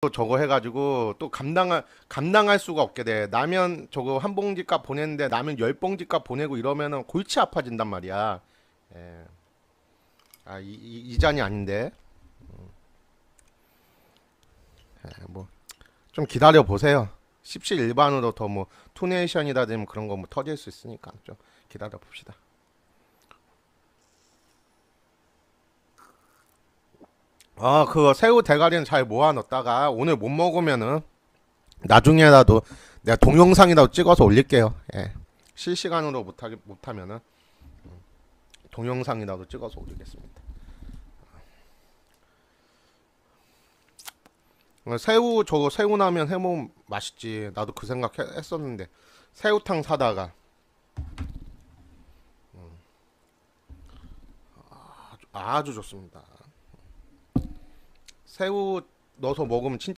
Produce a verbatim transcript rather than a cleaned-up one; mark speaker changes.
Speaker 1: 또 저거 해가지고 또 감당할 감당할 수가 없게 돼. 라면 저거 한 봉지값 보냈는데 라면 열 봉지값 보내고 이러면은 골치 아파진단 말이야. 예. 아, 이, 이, 이 잔이 아닌데. 예, 뭐 좀 기다려 보세요. 십시일반으로 더 뭐 투네이션이라든지 그런 거 뭐 터질 수 있으니까 좀 기다려 봅시다. 아, 그거 새우 대가리는 잘 모아 넣었다가 오늘 못 먹으면은 나중에라도 내가 동영상이라도 찍어서 올릴게요. 예. 실시간으로 못하기 못하면은 동영상이라도 찍어서 올리겠습니다. 어, 새우 저거 새우라면 해먹으면 맛있지. 나도 그 생각 해- 했었는데 새우탕 사다가 아주, 아주 좋습니다. 새우 넣어서 먹으면 진짜